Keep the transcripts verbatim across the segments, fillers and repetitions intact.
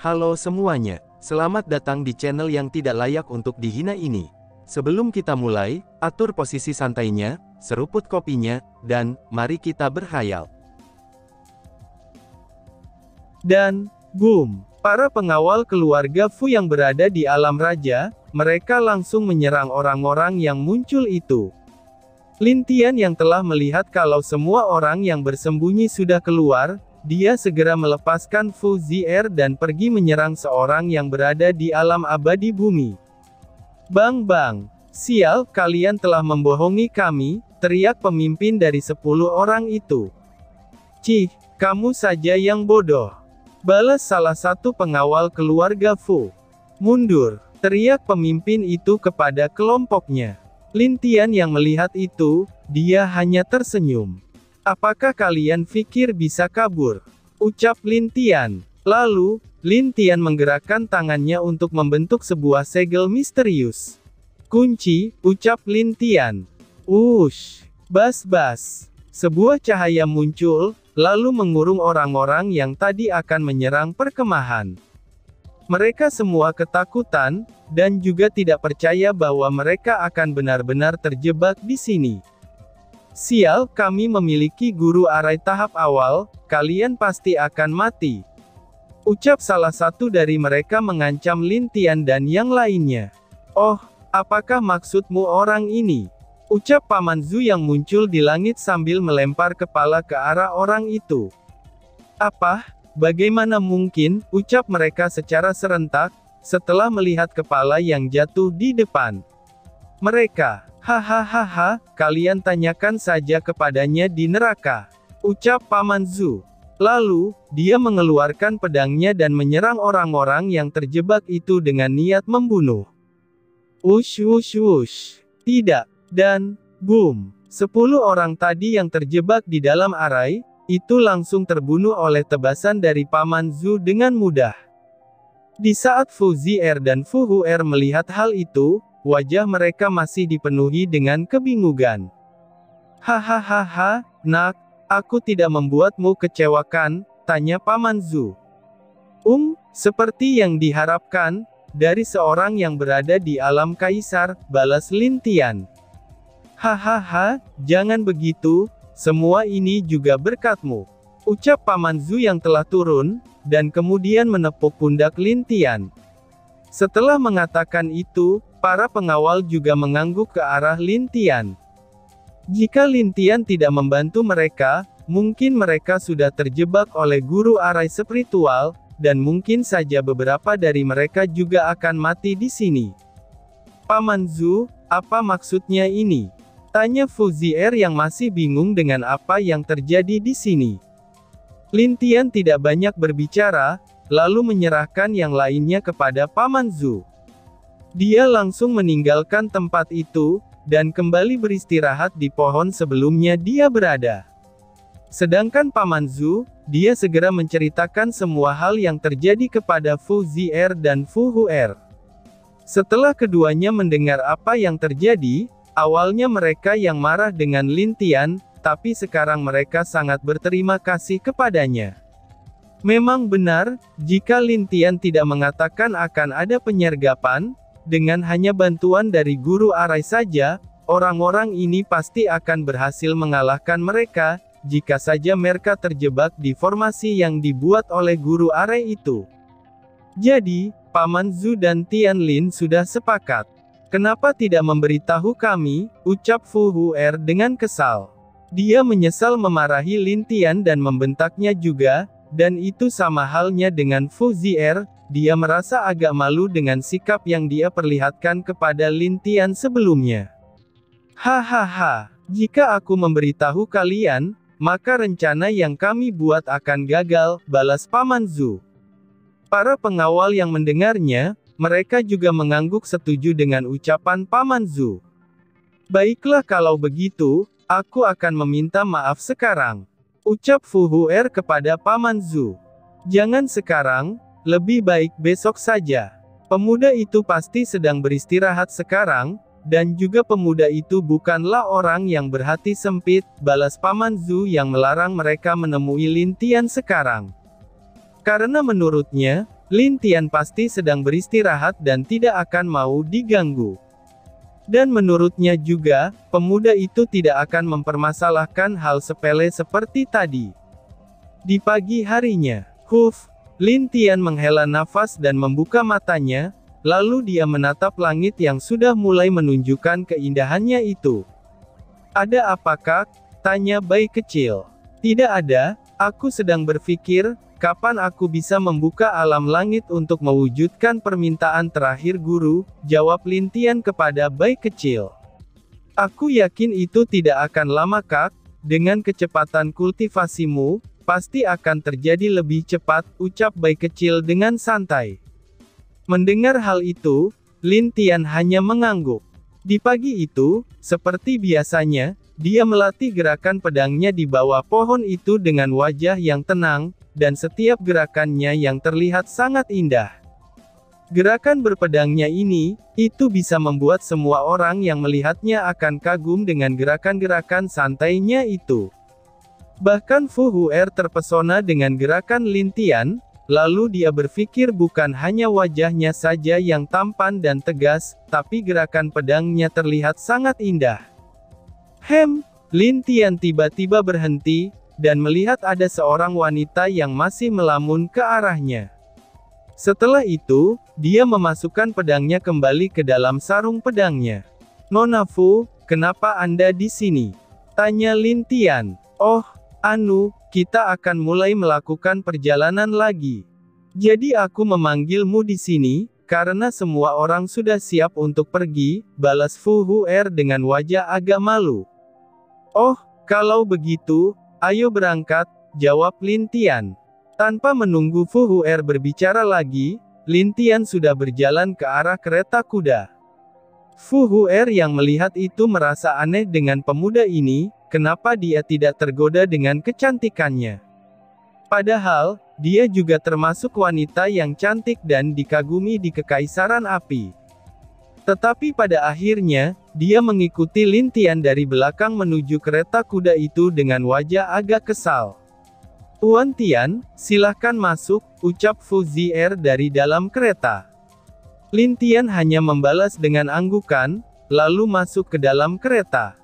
Halo semuanya, selamat datang di channel yang tidak layak untuk dihina ini. Sebelum kita mulai, atur posisi santainya, seruput kopinya, dan mari kita berkhayal. Dan, boom, para pengawal keluarga Fu yang berada di alam raja, mereka langsung menyerang orang-orang yang muncul itu. Lin Tian yang telah melihat kalau semua orang yang bersembunyi sudah keluar, dia segera melepaskan Fu Zi'er dan pergi menyerang seorang yang berada di alam abadi bumi. Bang bang, sial, kalian telah membohongi kami, teriak pemimpin dari sepuluh orang itu. Cih, kamu saja yang bodoh. Balas salah satu pengawal keluarga Fu. Mundur, teriak pemimpin itu kepada kelompoknya. Lin Tian yang melihat itu, dia hanya tersenyum. Apakah kalian pikir bisa kabur? Ucap Lin Tian. Lalu, Lin Tian menggerakkan tangannya untuk membentuk sebuah segel misterius. Kunci, ucap Lin Tian. Wush, bas-bas. Sebuah cahaya muncul, lalu mengurung orang-orang yang tadi akan menyerang perkemahan. Mereka semua ketakutan, dan juga tidak percaya bahwa mereka akan benar-benar terjebak di sini. Sial, kami memiliki guru arai tahap awal, kalian pasti akan mati. Ucap salah satu dari mereka mengancam Lin Tian dan yang lainnya. Oh, apakah maksudmu orang ini? Ucap Paman Zhu yang muncul di langit sambil melempar kepala ke arah orang itu. Apa? Bagaimana mungkin? Ucap mereka secara serentak, setelah melihat kepala yang jatuh di depan mereka. Hahaha, kalian tanyakan saja kepadanya di neraka. Ucap Paman Zhu. Lalu, dia mengeluarkan pedangnya dan menyerang orang-orang yang terjebak itu dengan niat membunuh. Wush wush wush. Tidak. Dan, boom. Sepuluh orang tadi yang terjebak di dalam arai, itu langsung terbunuh oleh tebasan dari Paman Zhu dengan mudah. Di saat Fu Zi'er dan Fu Hu'er melihat hal itu, wajah mereka masih dipenuhi dengan kebingungan. Hahaha, nak, aku tidak membuatmu kecewakan, tanya Paman Zhu. Um, seperti yang diharapkan, dari seorang yang berada di alam kaisar, balas Lin Tian. Hahaha, jangan begitu, semua ini juga berkatmu. Ucap Paman Zhu yang telah turun, dan kemudian menepuk pundak Lin Tian. Setelah mengatakan itu, para pengawal juga mengangguk ke arah Lin Tian. Jika Lin Tian tidak membantu mereka, mungkin mereka sudah terjebak oleh guru arai spiritual, dan mungkin saja beberapa dari mereka juga akan mati di sini. Paman Zhu, apa maksudnya ini? Tanya Fu Zi'er yang masih bingung dengan apa yang terjadi di sini. Lin Tian tidak banyak berbicara, lalu menyerahkan yang lainnya kepada Paman Zhu. Dia langsung meninggalkan tempat itu, dan kembali beristirahat di pohon sebelumnya dia berada. Sedangkan Paman Zhu, dia segera menceritakan semua hal yang terjadi kepada Fu Zi'er dan Fu Hu'er. Setelah keduanya mendengar apa yang terjadi, awalnya mereka yang marah dengan Lin Tian, tapi sekarang mereka sangat berterima kasih kepadanya. Memang benar, jika Lin Tian tidak mengatakan akan ada penyergapan, dengan hanya bantuan dari guru arai saja, orang-orang ini pasti akan berhasil mengalahkan mereka, jika saja mereka terjebak di formasi yang dibuat oleh guru arai itu. Jadi, Paman Zhu dan Tian Lin sudah sepakat. Kenapa tidak memberitahu kami? Ucap Fu Hu'er dengan kesal. Dia menyesal memarahi Lin Tian dan membentaknya juga, dan itu sama halnya dengan Fu Zi'er, dia merasa agak malu dengan sikap yang dia perlihatkan kepada Lin Tian sebelumnya. Hahaha, jika aku memberitahu kalian, maka rencana yang kami buat akan gagal, balas Paman Zhu. Para pengawal yang mendengarnya, mereka juga mengangguk setuju dengan ucapan Paman Zhu. Baiklah kalau begitu, aku akan meminta maaf sekarang. Ucap Fu Hu'er kepada Paman Zhu. Jangan sekarang, lebih baik besok saja. Pemuda itu pasti sedang beristirahat sekarang, dan juga pemuda itu bukanlah orang yang berhati sempit, balas Paman Zhu yang melarang mereka menemui Lin Tian sekarang. Karena menurutnya, Lin Tian pasti sedang beristirahat dan tidak akan mau diganggu. Dan menurutnya juga, pemuda itu tidak akan mempermasalahkan hal sepele seperti tadi. Di pagi harinya, Huf, Lin Tian menghela nafas dan membuka matanya, lalu dia menatap langit yang sudah mulai menunjukkan keindahannya itu. "Ada apa, Kak?" tanya bayi kecil. "Tidak ada, aku sedang berpikir, kapan aku bisa membuka alam langit untuk mewujudkan permintaan terakhir guru," jawab Lin Tian kepada bayi kecil. "Aku yakin itu tidak akan lama, Kak. Dengan kecepatan kultivasimu, pasti akan terjadi lebih cepat," ucap bayi kecil dengan santai. Mendengar hal itu, Lin Tian hanya mengangguk. Di pagi itu, seperti biasanya, dia melatih gerakan pedangnya di bawah pohon itu dengan wajah yang tenang, dan setiap gerakannya yang terlihat sangat indah. Gerakan berpedangnya ini, itu bisa membuat semua orang yang melihatnya akan kagum dengan gerakan-gerakan santainya itu. Bahkan Fu Huer terpesona dengan gerakan Lin Tian, lalu dia berpikir bukan hanya wajahnya saja yang tampan dan tegas, tapi gerakan pedangnya terlihat sangat indah. Hem, Lin Tian tiba-tiba berhenti, dan melihat ada seorang wanita yang masih melamun ke arahnya. Setelah itu, dia memasukkan pedangnya kembali ke dalam sarung pedangnya. "Nona Fu, kenapa Anda di sini?" tanya Lin Tian. "Oh, anu, kita akan mulai melakukan perjalanan lagi. Jadi aku memanggilmu di sini, karena semua orang sudah siap untuk pergi," balas Fu Huer dengan wajah agak malu. "Oh, kalau begitu, ayo berangkat," jawab Lin Tian. Tanpa menunggu Fu Huer berbicara lagi, Lin Tian sudah berjalan ke arah kereta kuda. Fu Huer yang melihat itu merasa aneh dengan pemuda ini, kenapa dia tidak tergoda dengan kecantikannya. Padahal, dia juga termasuk wanita yang cantik dan dikagumi di Kekaisaran Api. Tetapi pada akhirnya, dia mengikuti Lin Tian dari belakang menuju kereta kuda itu dengan wajah agak kesal. "Tuan Tian, silahkan masuk," ucap Fu Zier dari dalam kereta. Lin Tian hanya membalas dengan anggukan, lalu masuk ke dalam kereta.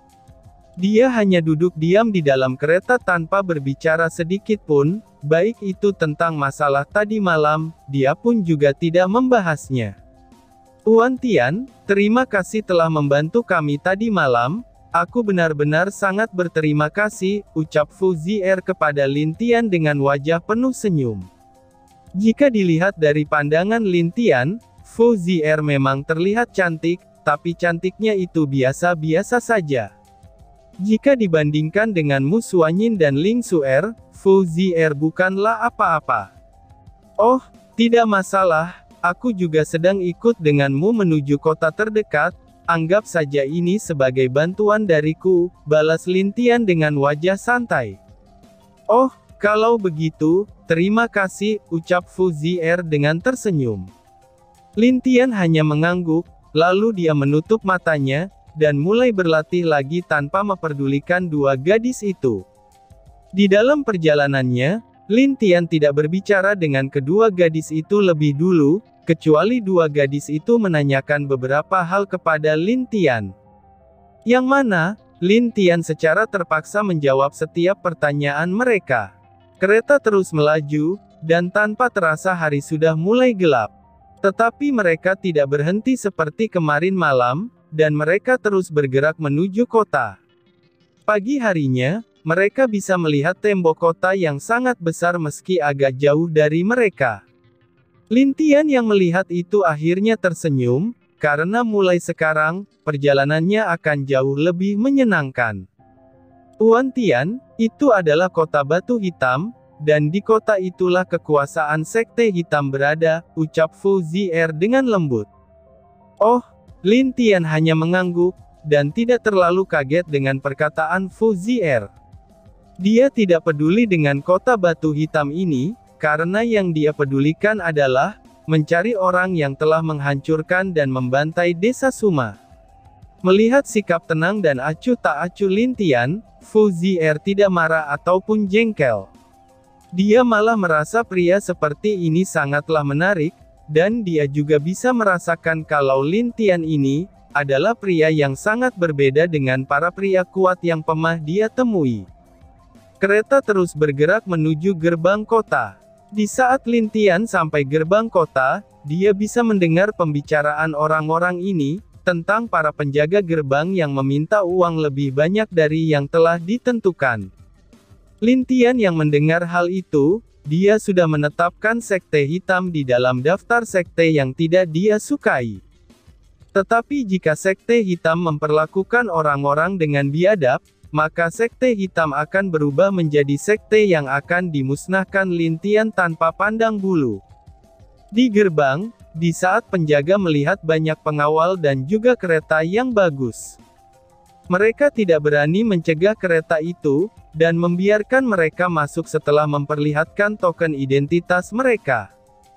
Dia hanya duduk diam di dalam kereta tanpa berbicara sedikit pun, baik itu tentang masalah tadi malam, dia pun juga tidak membahasnya. "Tuan Tian, terima kasih telah membantu kami tadi malam. Aku benar-benar sangat berterima kasih," ucap Fu Zier kepada Lin Tian dengan wajah penuh senyum. Jika dilihat dari pandangan Lin Tian, Fu Zier memang terlihat cantik, tapi cantiknya itu biasa-biasa saja. Jika dibandingkan dengan Mu Suanyin dan Ling Suer, Fu Zier bukanlah apa-apa. "Oh, tidak masalah, aku juga sedang ikut denganmu menuju kota terdekat. Anggap saja ini sebagai bantuan dariku," balas Lin Tian dengan wajah santai. "Oh, kalau begitu, terima kasih," ucap Fu Zier dengan tersenyum. Lin Tian hanya mengangguk, lalu dia menutup matanya, dan mulai berlatih lagi tanpa memperdulikan dua gadis itu. Di dalam perjalanannya, Lin Tian tidak berbicara dengan kedua gadis itu lebih dulu, kecuali dua gadis itu menanyakan beberapa hal kepada Lin Tian. Yang mana, Lin Tian secara terpaksa menjawab setiap pertanyaan mereka. Kereta terus melaju, dan tanpa terasa hari sudah mulai gelap. Tetapi mereka tidak berhenti seperti kemarin malam, dan mereka terus bergerak menuju kota. Pagi harinya, mereka bisa melihat tembok kota yang sangat besar meski agak jauh dari mereka. Lin Tian yang melihat itu akhirnya tersenyum, karena mulai sekarang, perjalanannya akan jauh lebih menyenangkan. "Tuan Tian, itu adalah kota batu hitam, dan di kota itulah kekuasaan Sekte Hitam berada," ucap Fu Zier dengan lembut. "Oh," Lin Tian hanya mengangguk, dan tidak terlalu kaget dengan perkataan Fu Zier. Dia tidak peduli dengan kota batu hitam ini, karena yang dia pedulikan adalah mencari orang yang telah menghancurkan dan membantai desa Suma. Melihat sikap tenang dan acuh tak acuh Lin Tian, Fu Zier tidak marah ataupun jengkel. Dia malah merasa pria seperti ini sangatlah menarik, dan dia juga bisa merasakan kalau Lin Tian ini adalah pria yang sangat berbeda dengan para pria kuat yang pernah dia temui. Kereta terus bergerak menuju gerbang kota. Di saat Lin Tian sampai gerbang kota, dia bisa mendengar pembicaraan orang-orang ini tentang para penjaga gerbang yang meminta uang lebih banyak dari yang telah ditentukan. Lin Tian yang mendengar hal itu, dia sudah menetapkan sekte hitam di dalam daftar sekte yang tidak dia sukai. Tetapi jika sekte hitam memperlakukan orang-orang dengan biadab, maka sekte hitam akan berubah menjadi sekte yang akan dimusnahkan Lin Tian tanpa pandang bulu. Di gerbang, di saat penjaga melihat banyak pengawal dan juga kereta yang bagus, mereka tidak berani mencegah kereta itu, dan membiarkan mereka masuk setelah memperlihatkan token identitas mereka.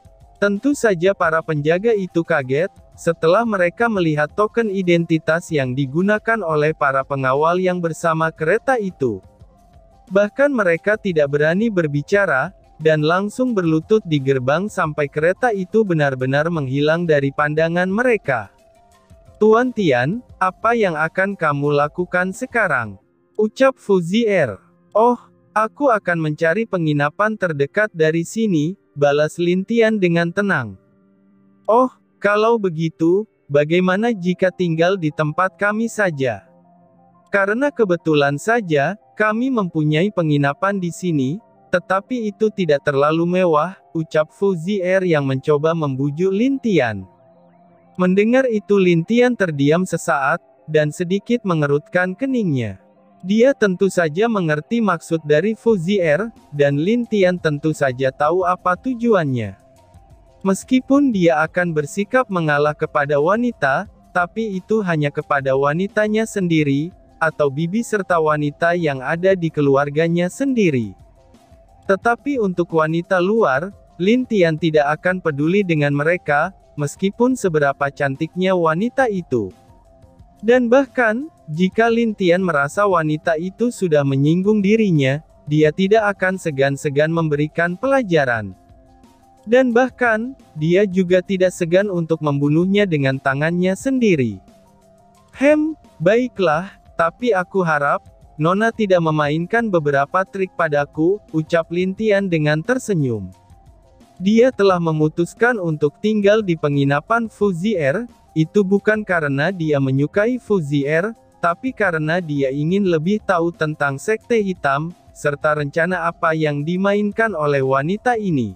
Tentu saja para penjaga itu kaget, setelah mereka melihat token identitas yang digunakan oleh para pengawal yang bersama kereta itu. Bahkan mereka tidak berani berbicara, dan langsung berlutut di gerbang sampai kereta itu benar-benar menghilang dari pandangan mereka. Tuan Tian, apa yang akan kamu lakukan sekarang? Ucap Fu Zier. Oh, aku akan mencari penginapan terdekat dari sini, balas Lin Tian dengan tenang. Oh, kalau begitu, bagaimana jika tinggal di tempat kami saja? Karena kebetulan saja, kami mempunyai penginapan di sini, tetapi itu tidak terlalu mewah, ucap Fu Zier yang mencoba membujuk Lin Tian. Mendengar itu Lin Tian terdiam sesaat, dan sedikit mengerutkan keningnya. Dia tentu saja mengerti maksud dari Fu Zier, dan Lin Tian tentu saja tahu apa tujuannya. Meskipun dia akan bersikap mengalah kepada wanita, tapi itu hanya kepada wanitanya sendiri, atau bibi serta wanita yang ada di keluarganya sendiri. Tetapi untuk wanita luar, Lin Tian tidak akan peduli dengan mereka, meskipun seberapa cantiknya wanita itu. Dan bahkan, jika Lin Tian merasa wanita itu sudah menyinggung dirinya, dia tidak akan segan-segan memberikan pelajaran. Dan bahkan, dia juga tidak segan untuk membunuhnya dengan tangannya sendiri. Hem, baiklah, tapi aku harap, Nona tidak memainkan beberapa trik padaku, ucap Lin Tian dengan tersenyum. Dia telah memutuskan untuk tinggal di penginapan Fu Zier, itu bukan karena dia menyukai Fu Zier, tapi karena dia ingin lebih tahu tentang sekte hitam, serta rencana apa yang dimainkan oleh wanita ini.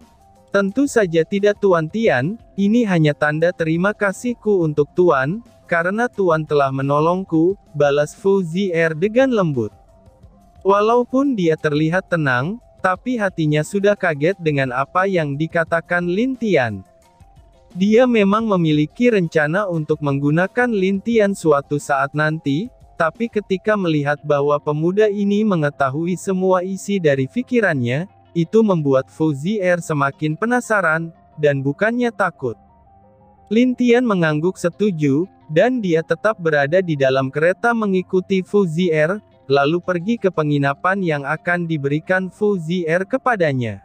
Tentu saja tidak Tuan Tian, ini hanya tanda terima kasihku untuk Tuan, karena Tuan telah menolongku, balas Fu Zier dengan lembut. Walaupun dia terlihat tenang, tapi hatinya sudah kaget dengan apa yang dikatakan Lin Tian. Dia memang memiliki rencana untuk menggunakan Lin Tian suatu saat nanti, tapi ketika melihat bahwa pemuda ini mengetahui semua isi dari pikirannya, itu membuat Fu Zier semakin penasaran, dan bukannya takut. Lin Tian mengangguk setuju, dan dia tetap berada di dalam kereta mengikuti Fu Zier, lalu pergi ke penginapan yang akan diberikan Fu Zier kepadanya.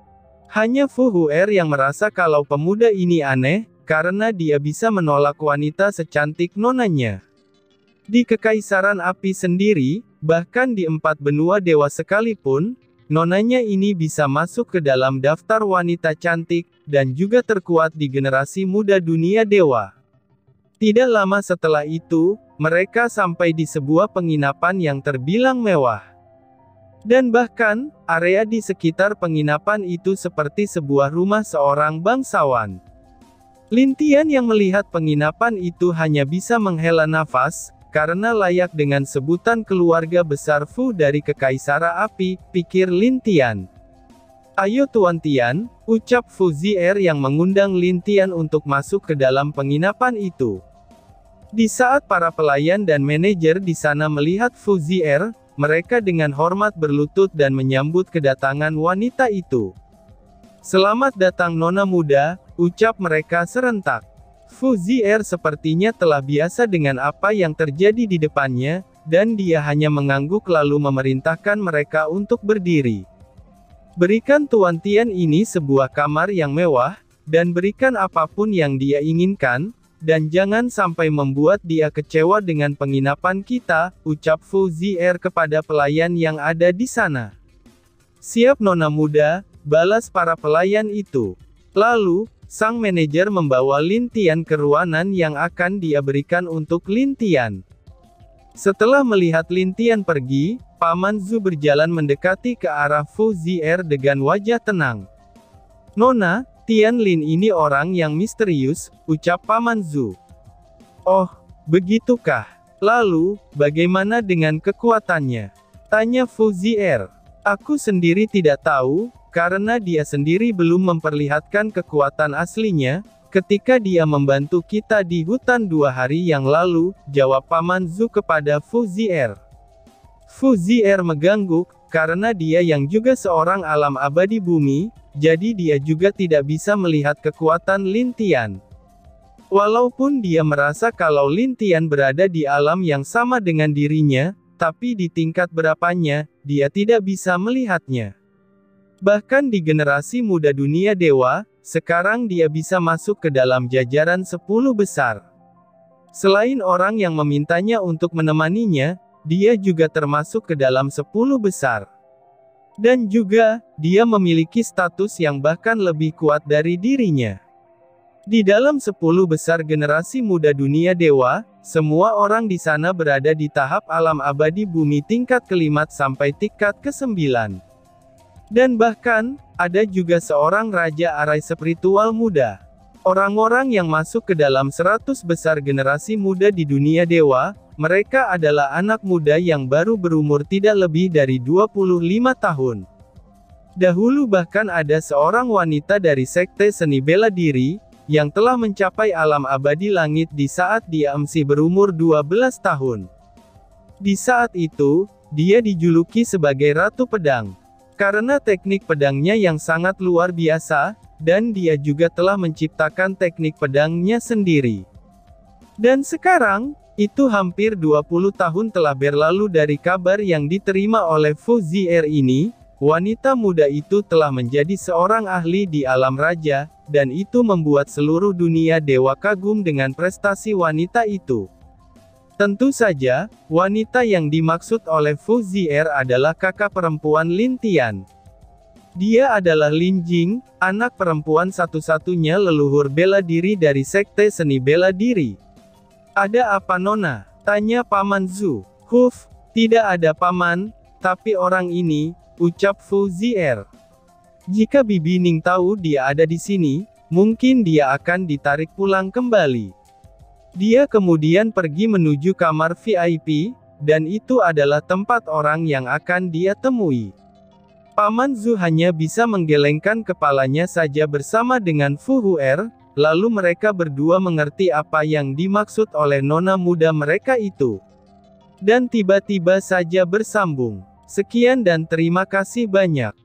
Hanya Fu Huer yang merasa kalau pemuda ini aneh, karena dia bisa menolak wanita secantik nonanya. Di Kekaisaran Api sendiri, bahkan di empat benua dewa sekalipun, nonanya ini bisa masuk ke dalam daftar wanita cantik, dan juga terkuat di generasi muda dunia dewa. Tidak lama setelah itu, mereka sampai di sebuah penginapan yang terbilang mewah. Dan bahkan, area di sekitar penginapan itu seperti sebuah rumah seorang bangsawan. Lin Tian yang melihat penginapan itu hanya bisa menghela nafas, karena layak dengan sebutan keluarga besar Fu dari Kekaisaran Api, pikir Lin Tian. Ayo Tuan Tian, ucap Fu Zier yang mengundang Lin Tian untuk masuk ke dalam penginapan itu. Di saat para pelayan dan manajer di sana melihat Fu Zier, mereka dengan hormat berlutut dan menyambut kedatangan wanita itu. Selamat datang Nona muda, ucap mereka serentak. Fu Zier sepertinya telah biasa dengan apa yang terjadi di depannya, dan dia hanya mengangguk lalu memerintahkan mereka untuk berdiri. Berikan Tuan Tian ini sebuah kamar yang mewah, dan berikan apapun yang dia inginkan, dan jangan sampai membuat dia kecewa dengan penginapan kita, ucap Fu Zier kepada pelayan yang ada di sana. Siap Nona muda, balas para pelayan itu. Lalu, sang manajer membawa Lin Tian ke ruangan yang akan dia berikan untuk Lin Tian. Setelah melihat Lin Tian pergi, Paman Zhu berjalan mendekati ke arah Fu Zier dengan wajah tenang. Nona, Tian Lin ini orang yang misterius, ucap Paman Zhu. Oh, begitukah? Lalu, bagaimana dengan kekuatannya? Tanya Fu Zier. Aku sendiri tidak tahu, karena dia sendiri belum memperlihatkan kekuatan aslinya, ketika dia membantu kita di hutan dua hari yang lalu, jawab Paman Zhu kepada Fu Zier. Fu Zier mengangguk, karena dia yang juga seorang alam abadi bumi, jadi dia juga tidak bisa melihat kekuatan Lin Tian. Walaupun dia merasa kalau Lin Tian berada di alam yang sama dengan dirinya, tapi di tingkat berapanya, dia tidak bisa melihatnya. Bahkan di generasi muda dunia dewa, sekarang dia bisa masuk ke dalam jajaran sepuluh besar. Selain orang yang memintanya untuk menemaninya, dia juga termasuk ke dalam sepuluh besar. Dan juga, dia memiliki status yang bahkan lebih kuat dari dirinya. Di dalam sepuluh besar generasi muda dunia dewa, semua orang di sana berada di tahap alam abadi bumi tingkat kelima sampai tingkat kesembilan. Dan bahkan, ada juga seorang raja arai spiritual muda. Orang-orang yang masuk ke dalam seratus besar generasi muda di dunia dewa, mereka adalah anak muda yang baru berumur tidak lebih dari dua puluh lima tahun. Dahulu bahkan ada seorang wanita dari sekte seni bela diri, yang telah mencapai alam abadi langit di saat dia masih berumur dua belas tahun. Di saat itu, dia dijuluki sebagai Ratu Pedang. Karena teknik pedangnya yang sangat luar biasa, dan dia juga telah menciptakan teknik pedangnya sendiri. Dan sekarang, itu hampir dua puluh tahun telah berlalu dari kabar yang diterima oleh Fu Zier ini, wanita muda itu telah menjadi seorang ahli di alam raja, dan itu membuat seluruh dunia dewa kagum dengan prestasi wanita itu. Tentu saja, wanita yang dimaksud oleh Fu Zier adalah kakak perempuan Lin Tian. Dia adalah Lin Jing, anak perempuan satu-satunya leluhur bela diri dari sekte seni bela diri. Ada apa Nona? Tanya Paman Zhu. Huf, tidak ada paman, tapi orang ini, ucap Fu Zier. Jika Bibi Ning tahu dia ada di sini, mungkin dia akan ditarik pulang kembali. Dia kemudian pergi menuju kamar V I P, dan itu adalah tempat orang yang akan dia temui. Paman Zhu hanya bisa menggelengkan kepalanya saja bersama dengan Fu Huer, lalu mereka berdua mengerti apa yang dimaksud oleh nona muda mereka itu. Dan tiba-tiba saja bersambung. Sekian dan terima kasih banyak.